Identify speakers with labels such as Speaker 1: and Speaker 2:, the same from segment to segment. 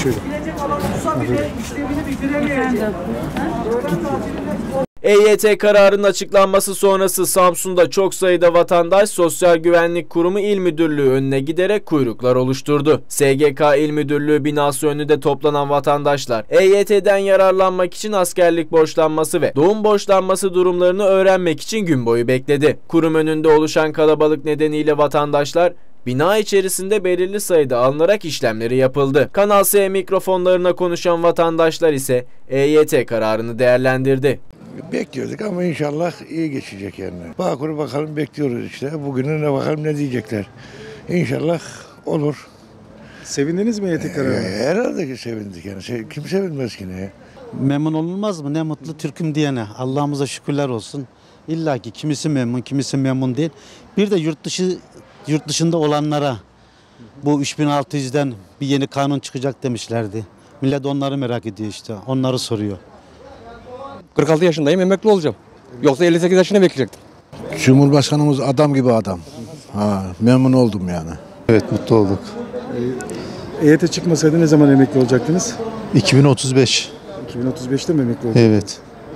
Speaker 1: Şöyle.
Speaker 2: EYT kararının açıklanması sonrası Samsun'da çok sayıda vatandaş Sosyal Güvenlik Kurumu İl Müdürlüğü önüne giderek kuyruklar oluşturdu. SGK İl Müdürlüğü binası önünde toplanan vatandaşlar EYT'den yararlanmak için askerlik borçlanması ve doğum borçlanması durumlarını öğrenmek için gün boyu bekledi. Kurum önünde oluşan kalabalık nedeniyle vatandaşlar bina içerisinde belirli sayıda alınarak işlemleri yapıldı. Kanal S mikrofonlarına konuşan vatandaşlar ise EYT kararını değerlendirdi.
Speaker 3: Bekliyorduk ama inşallah iyi geçecek yani. Bağkur'u bakalım bekliyoruz işte. Bugününe bakalım ne diyecekler. İnşallah olur.
Speaker 1: Sevindiniz mi EYT kararına?
Speaker 3: Herhalde ki sevindik yani. Kim sevinmez ki ne?
Speaker 4: Memnun olunmaz mı? Ne mutlu Türk'üm diyene. Allah'ımıza şükürler olsun. İlla ki kimisi memnun, kimisi memnun değil. Bir de yurt dışında olanlara bu 3600'den bir yeni kanun çıkacak demişlerdi. Millet onları merak ediyor işte. Onları soruyor.
Speaker 5: 46 yaşındayım, emekli olacağım. Yoksa 58 yaşına bekleyecektim.
Speaker 6: Cumhurbaşkanımız adam gibi adam. Memnun oldum yani.
Speaker 7: Evet, mutlu olduk.
Speaker 1: EYT çıkmasaydı ne zaman emekli olacaktınız?
Speaker 7: 2035.
Speaker 1: 2035'te mi emekli olacaktınız?
Speaker 7: Evet.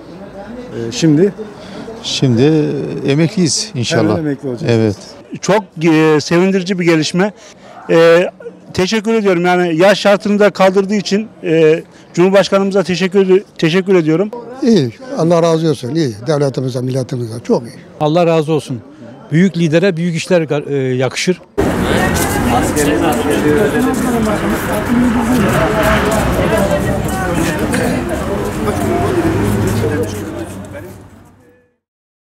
Speaker 7: Şimdi emekliyiz inşallah.
Speaker 1: Hemen emekli olacaksınız.
Speaker 7: Evet.
Speaker 8: Çok sevindirici bir gelişme. Teşekkür ediyorum. Yani yaş şartını da kaldırdığı için Cumhurbaşkanımıza teşekkür ediyorum.
Speaker 9: İyi. Allah razı olsun. İyi. Devletimize, milletimize çok iyi.
Speaker 10: Allah razı olsun. Büyük lidere büyük işler yakışır.
Speaker 1: Askerliğin